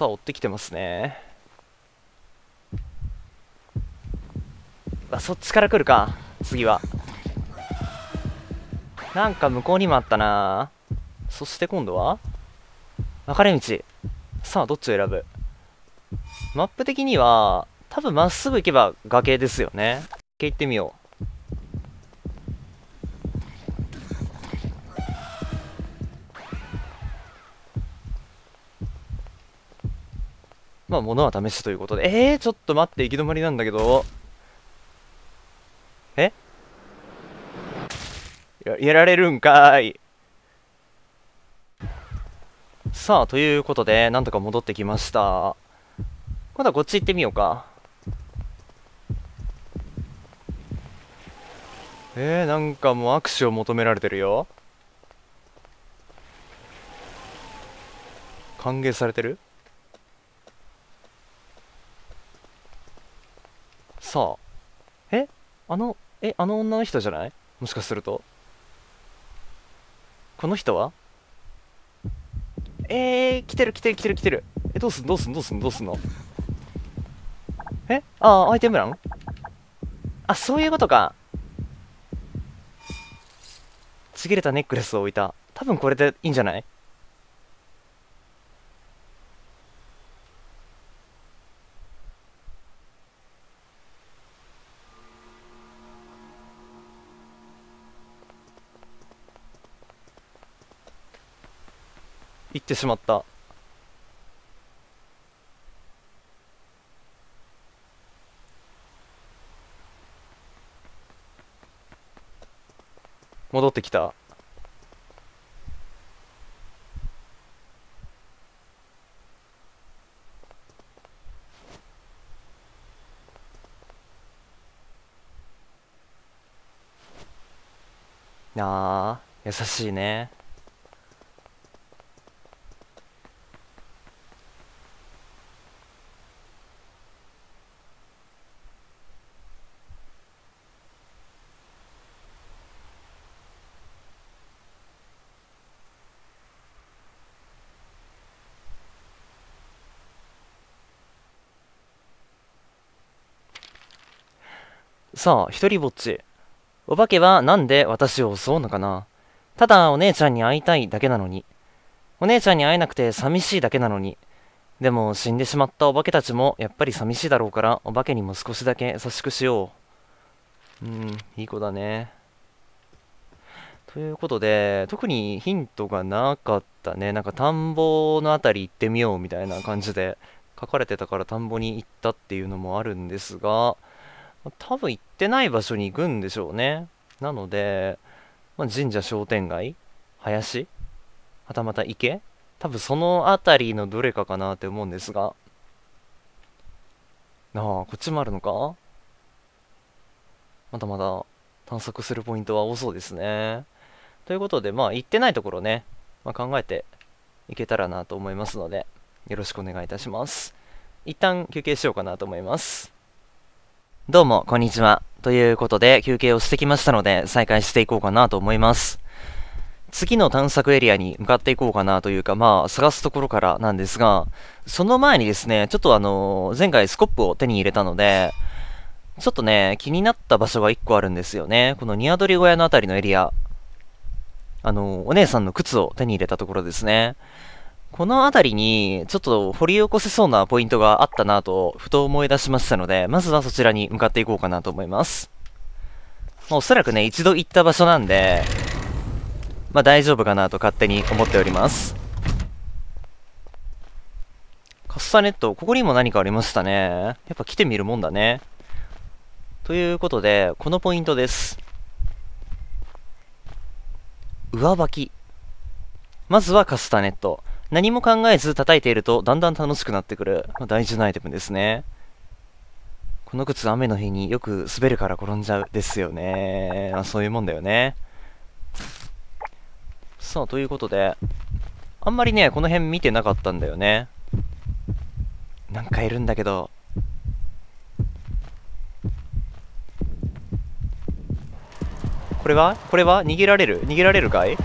さあ、追ってきてますね。そっちから来るか、次は。なんか向こうにもあったな。そして今度は分かれ道。さあ、どっちを選ぶ？マップ的には、多分まっすぐ行けば崖ですよね。崖行ってみよう。まあ、物は試しということで。ちょっと待って、行き止まりなんだけど。やられるんかーい。さあ、ということで、なんとか戻ってきました。今度はこっち行ってみようか。なんかもう握手を求められてるよ。歓迎されてる。さあ、あの女の人じゃない？もしかすると。この人は来てる来てる来てる来てる。どうすんどうすんどうすんどうすんの？アイテム欄？そういうことか。ちぎれたネックレスを置いた。多分これでいいんじゃない？行ってしまった。戻ってきた。優しいね。さあ、一人ぼっち。お化けはなんで私を襲うのかな。ただお姉ちゃんに会いたいだけなのに。お姉ちゃんに会えなくて寂しいだけなのに。でも死んでしまったお化けたちもやっぱり寂しいだろうから、お化けにも少しだけ優しくしよう。いい子だね。ということで、特にヒントがなかったね。なんか田んぼのあたり行ってみようみたいな感じで書かれてたから田んぼに行ったっていうのもあるんですが、多分行ってない場所に行くんでしょうね。なので、神社商店街、林、はたまた池、多分その辺りのどれかかなって思うんですが。こっちもあるのか。まだまだ探索するポイントは多そうですね。ということで、行ってないところね、考えていけたらなと思いますので、よろしくお願いいたします。一旦休憩しようかなと思います。どうも、こんにちは。ということで、休憩をしてきましたので、再開していこうかなと思います。次の探索エリアに向かっていこうかなというか、探すところからなんですが、その前にですね、ちょっと前回スコップを手に入れたので、ちょっとね、気になった場所が1個あるんですよね。このニワトリ小屋のあたりのエリア。お姉さんの靴を手に入れたところですね。このあたりに、ちょっと掘り起こせそうなポイントがあったなと、ふと思い出しましたので、まずはそちらに向かっていこうかなと思います。おそらくね、一度行った場所なんで、大丈夫かなと勝手に思っております。カスタネット、ここにも何かありましたね。やっぱ来てみるもんだね。ということで、このポイントです。上履き。まずはカスタネット。何も考えず叩いているとだんだん楽しくなってくる、大事なアイテムですね。この靴雨の日によく滑るから転んじゃうですよね。そういうもんだよね。さあ、ということで、あんまりね、この辺見てなかったんだよね。なんかいるんだけど。これは逃げられるかい？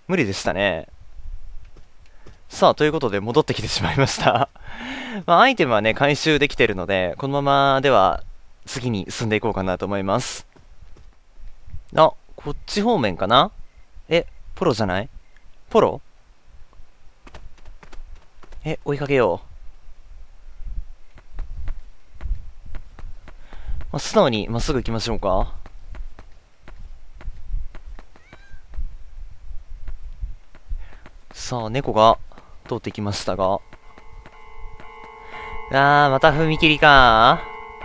無理でしたね。さあ、ということで戻ってきてしまいました。まあ、アイテムはね、回収できてるので、このままでは次に進んでいこうかなと思います。あ、こっち方面かな。ポロじゃない？ポロ？追いかけよう。まあ、素直にまっすぐ行きましょうか。さあ、猫が通ってきましたが。また踏切か。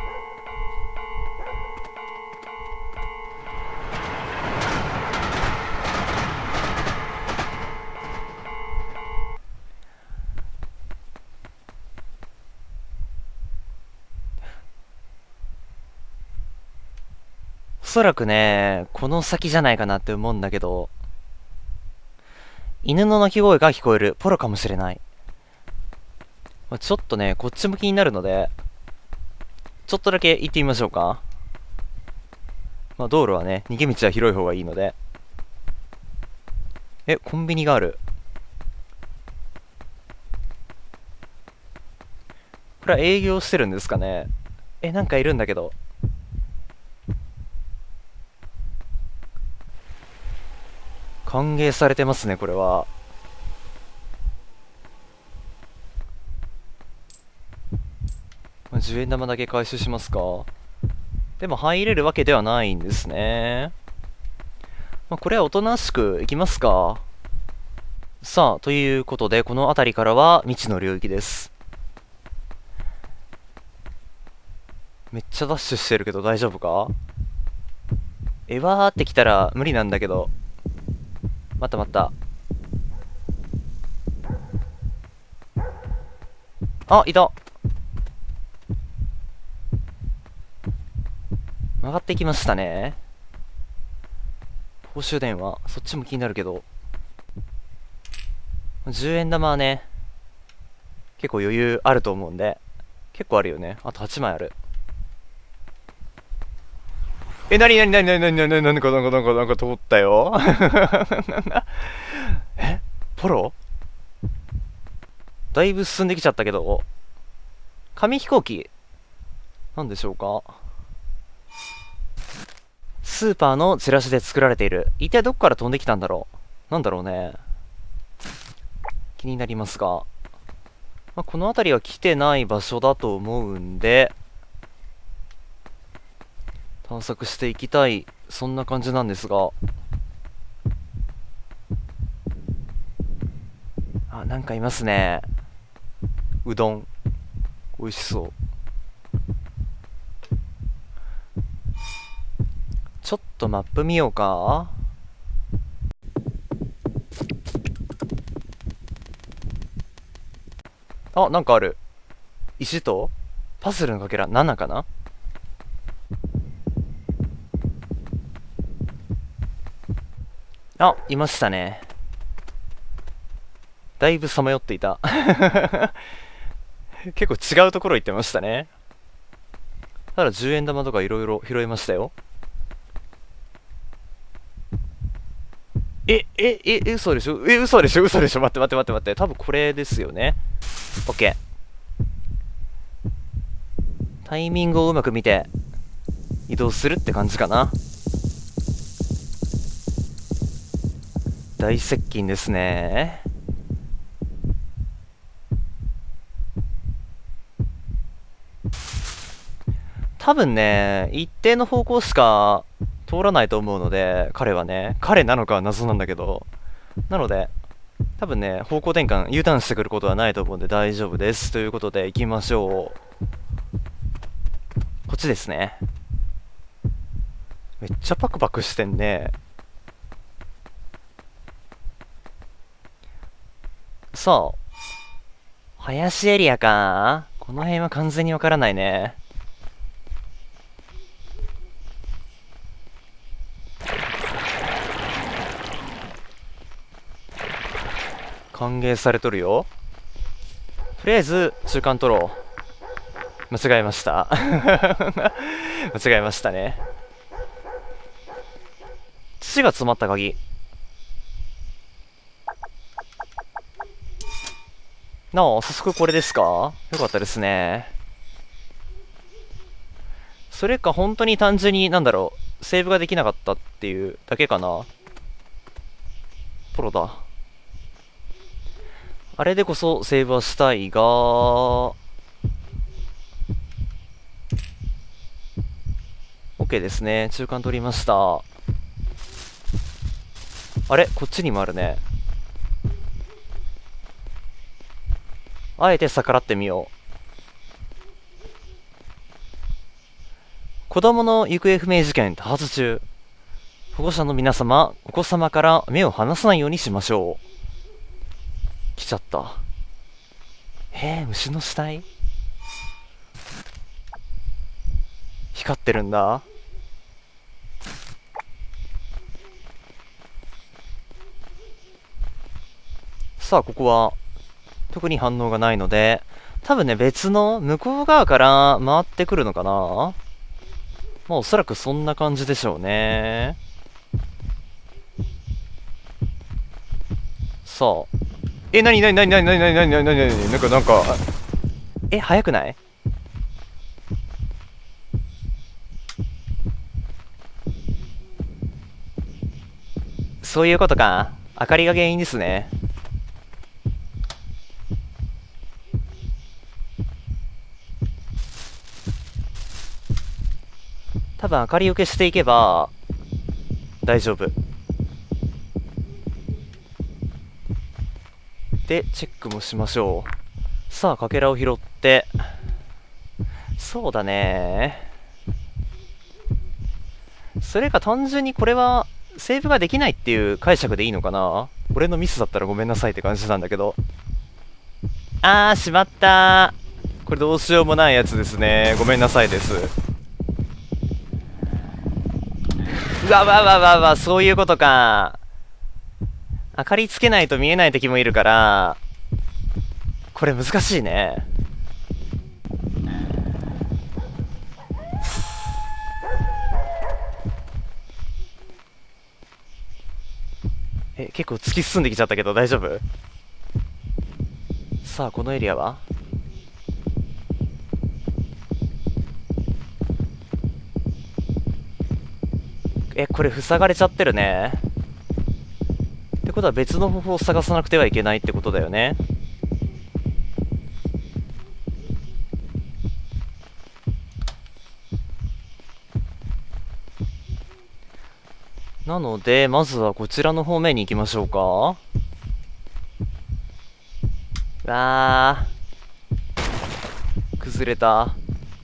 おそらくね、この先じゃないかなって思うんだけど、犬の鳴き声が聞こえる。ポロかもしれない。ちょっとね、こっちも気になるので、ちょっとだけ行ってみましょうか。まあ、道路はね、逃げ道は広い方がいいので。コンビニがある。これは営業してるんですかね。なんかいるんだけど。歓迎されてますね、これは。10円玉だけ回収しますか。でも入れるわけではないんですね。これはおとなしくいきますか。さあ、ということで、この辺りからは未知の領域です。めっちゃダッシュしてるけど大丈夫か。わーってきたら無理なんだけど。待った待った。あ、いた。曲がってきましたね。公衆電話、そっちも気になるけど。10円玉はね、結構余裕あると思うんで。結構あるよね。あと8枚ある。なになになになになになになんか通ったよ。ポロ？だいぶ進んできちゃったけど、紙飛行機なんでしょうか。スーパーのチラシで作られている。一体どこから飛んできたんだろう。なんだろうね。気になりますが、この辺りは来てない場所だと思うんで、探索していきたい、そんな感じなんですが。なんかいますね。うどん美味しそう。ちょっとマップ見ようか。なんかある。石とパズルのかけら7かな。いましたね。だいぶさまよっていた。結構違うところ行ってましたね。ただ10円玉とかいろいろ拾いましたよ。嘘でしょ。嘘でしょ。嘘でしょ。待って待って待って待って。多分これですよね。OK。タイミングをうまく見て移動するって感じかな。大接近ですね。多分ね、一定の方向しか通らないと思うので、彼はね、彼なのかは謎なんだけど、なので、多分ね、方向転換、U ターンしてくることはないと思うんで大丈夫です。ということで、行きましょう。こっちですね。めっちゃパクパクしてんね。さあ、林エリアか。この辺は完全にわからないね。歓迎されとるよ。とりあえず中間取ろう。間違えました。間違えましたね。土が詰まった鍵。 なあ、早速これですか？よかったですね。それか本当に単純になんだろう、セーブができなかったっていうだけかな。ポロだ。あれでこそセーブはしたいが、OK ですね。中間取りました。あれこっちにもあるね。あえて逆らってみよう。子供の行方不明事件多発中。保護者の皆様、お子様から目を離さないようにしましょう。来ちゃった。虫の死体？光ってるんだ。さあ、ここは特に反応がないので、多分ね、別の向こう側から回ってくるのかな。まあ、おそらくそんな感じでしょうね。さあ。なになになになになになになになになになになんか、早くない？そういうことか。明かりが原因ですね。多分明かりを消していけば大丈夫で、チェックもしましょう。さあ、かけらを拾って、そうだね。それか単純にこれはセーブができないっていう解釈でいいのかな。俺のミスだったらごめんなさいって感じなんだけど。しまったー。これどうしようもないやつですね。ごめんなさいです。うわわわわわ、そういうことか。明かりつけないと見えない敵もいるから、これ難しいね。結構突き進んできちゃったけど大丈夫？さあ、このエリアはこれ塞がれちゃってるね。ってことは別の方法を探さなくてはいけないってことだよね。なので、まずはこちらの方面に行きましょうか。崩れた。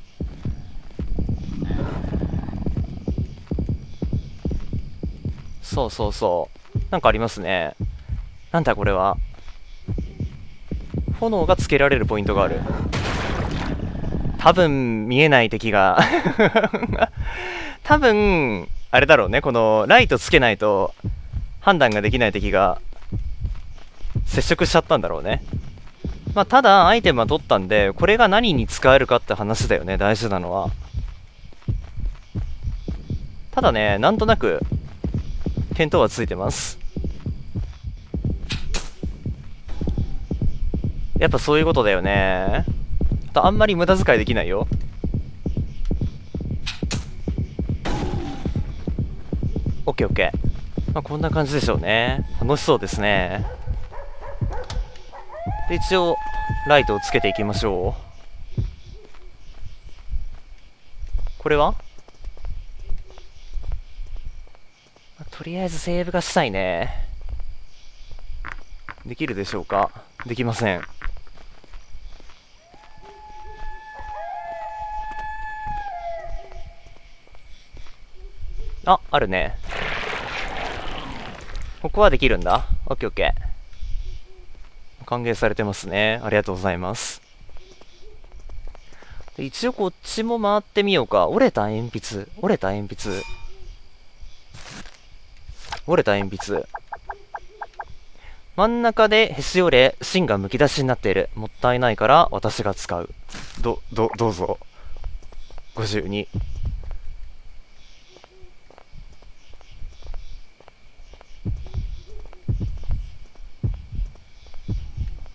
そうそうそう。なんかありますね。なんだこれは。炎がつけられるポイントがある。多分見えない敵が多分あれだろうね。このライトつけないと判断ができない敵が接触しちゃったんだろうね。まあ、ただアイテムは取ったんで、これが何に使えるかって話だよね。大事なのは。ただね、なんとなく見当はついてます。やっぱそういうことだよね。あんまり無駄遣いできないよ。オッケーオッケー。まあ、こんな感じでしょうね。楽しそうですね。で、一応ライトをつけていきましょう。これはとりあえずセーブがしたいね。できるでしょうか？できません。あるね。ここはできるんだ。オッケーオッケー。歓迎されてますね。ありがとうございます。一応こっちも回ってみようか。折れた鉛筆。折れた鉛筆。折れた鉛筆。真ん中でへし折れ、芯がむき出しになっている。もったいないから私が使う。どうぞ。52。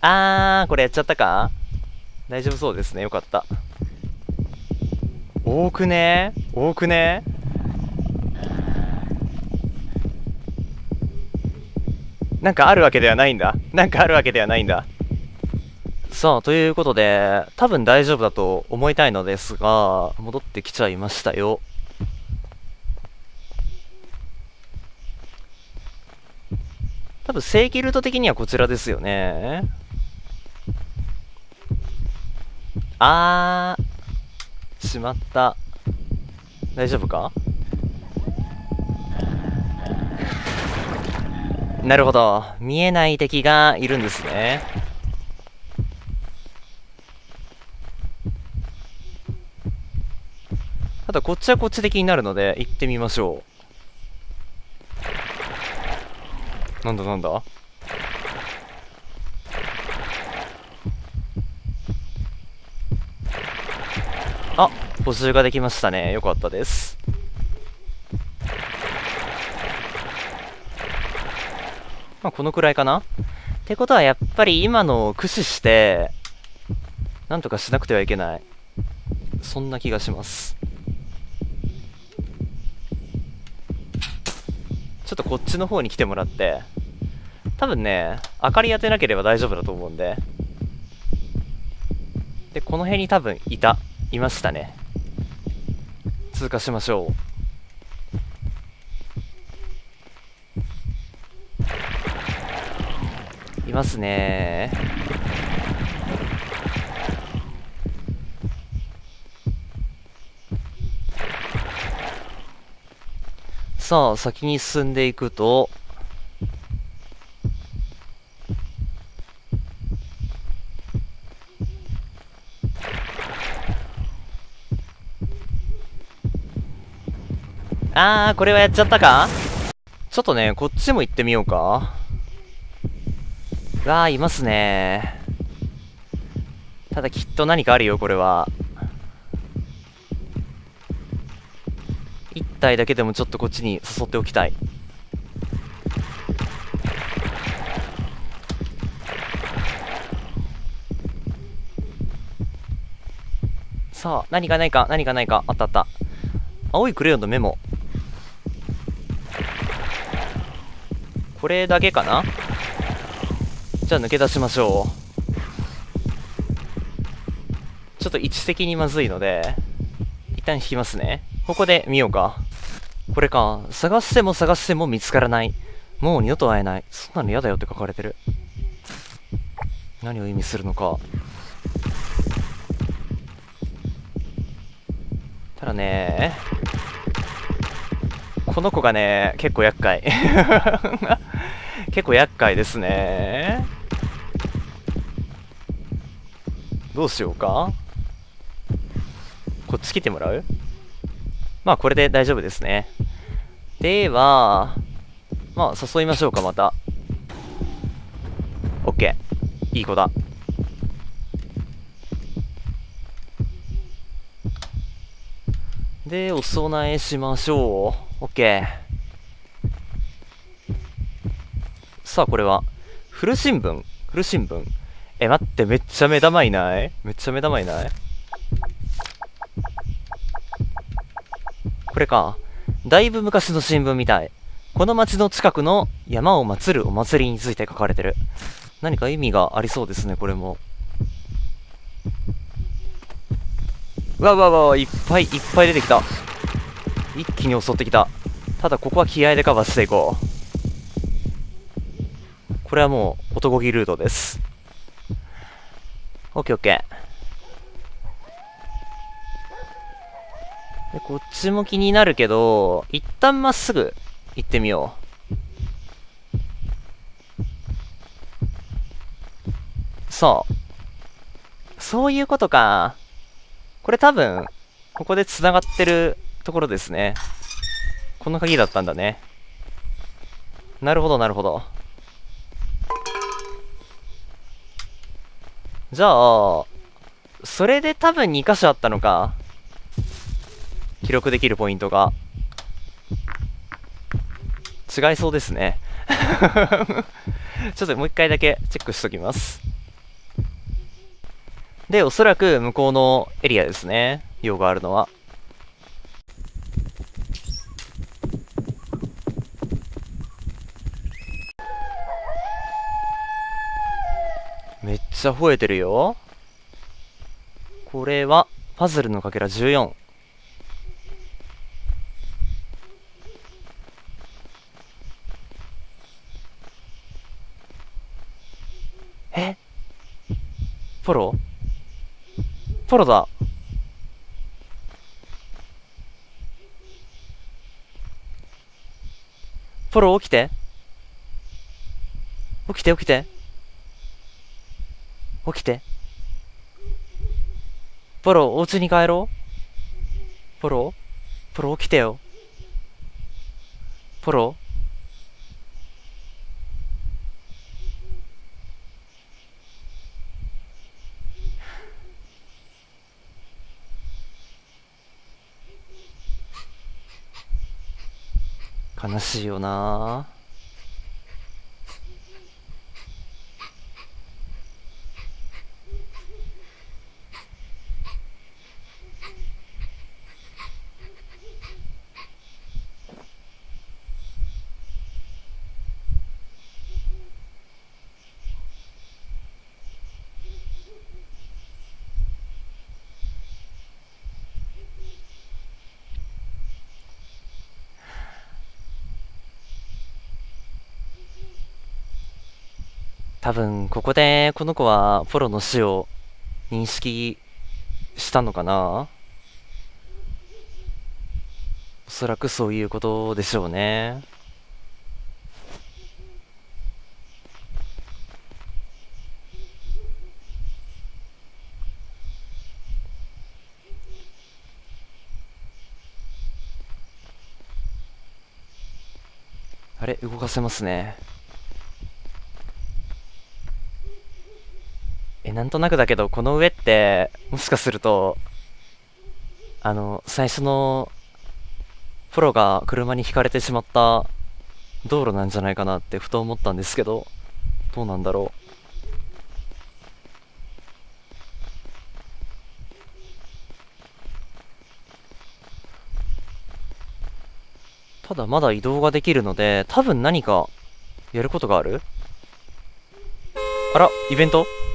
これやっちゃったか。大丈夫そうですね。よかった。多くね多くね。なんかあるわけではないんだ。なんかあるわけではないんだ。さあ、ということで、多分大丈夫だと思いたいのですが、戻ってきちゃいましたよ。多分正規ルート的にはこちらですよね。しまった。大丈夫か。なるほど。見えない敵がいるんですね。ただこっちはこっちで気になるので行ってみましょう。なんだなんだ。あ、補充ができましたね。よかったです。まあこのくらいかな。ってことはやっぱり今のを駆使してなんとかしなくてはいけない、そんな気がします。ちょっとこっちの方に来てもらって、多分ね明かり当てなければ大丈夫だと思うんで。でこの辺に多分いましたね。通過しましょう。いますね。さあ先に進んでいくと、これはやっちゃったか。ちょっとねこっちも行ってみようか。いますね。ただきっと何かあるよこれは。1体だけでもちょっとこっちに誘っておきたい。さあ何かないか、何かないか。あったあった。青いクレヨンのメモ、これだけかな。じゃあ抜け出しましょう。ちょっと位置的にまずいので一旦引きますね。ここで見ようか。これか。探しても探しても見つからない。もう二度と会えない。そんなの嫌だよって書かれてる。何を意味するのか。ただね、この子がね結構厄介結構厄介ですね。どうしようか。こっち来てもらう。まあこれで大丈夫ですね。ではまあ誘いましょうか。また OK、 いい子だ。でお供えしましょう。 OK。 さあこれは古新聞。古新聞。待って、めっちゃ目玉いない？めっちゃ目玉いない？これか。だいぶ昔の新聞みたい。この町の近くの山を祀るお祭りについて書かれてる。何か意味がありそうですね、これも。わわわわ、いっぱいいっぱい出てきた。一気に襲ってきた。ただここは気合でカバーしていこう。これはもう男気ルートです。オッケーオッケー。でこっちも気になるけど、一旦まっすぐ行ってみよう。そういうことか。これ多分ここで繋がってるところですね。この鍵だったんだね。なるほどなるほど。じゃあそれで多分2箇所あったのか。記録できるポイントが違いそうですねちょっともう一回だけチェックしときます。 で、おそらく向こうのエリアですね。用があるのは。めっちゃ吠えてるよ。これは、パズルのかけら14。え、ポロポロだ。ポロ起きて。起きて起きて。起きて。ポロ、お家に帰ろう。ポロポロ起きてよ。ポロ、悲しいよな。多分、ここでこの子はポロの死を認識したのかな。おそらくそういうことでしょうね。あれ、動かせますね。なんとなくだけど、この上って、もしかすると、最初のポロが車にひかれてしまった道路なんじゃないかなってふと思ったんですけど、どうなんだろう。ただまだ移動ができるので、多分何かやることがある。あら、イベント